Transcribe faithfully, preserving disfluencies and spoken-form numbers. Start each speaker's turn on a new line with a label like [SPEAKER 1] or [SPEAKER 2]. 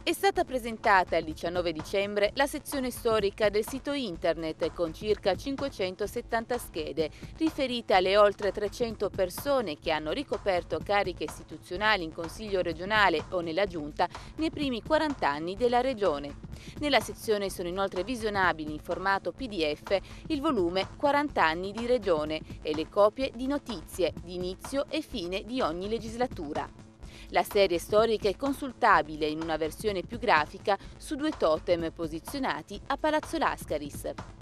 [SPEAKER 1] È stata presentata il diciannove dicembre la sezione storica del sito internet con circa cinquecentosettanta schede, riferite alle oltre trecento persone che hanno ricoperto cariche istituzionali in Consiglio regionale o nella Giunta nei primi quaranta anni della Regione. Nella sezione sono inoltre visionabili in formato P D F il volume quaranta anni di Regione e le copie di notizie di inizio e fine di ogni legislatura. La serie storica è consultabile in una versione più grafica su due totem posizionati a Palazzo Lascaris.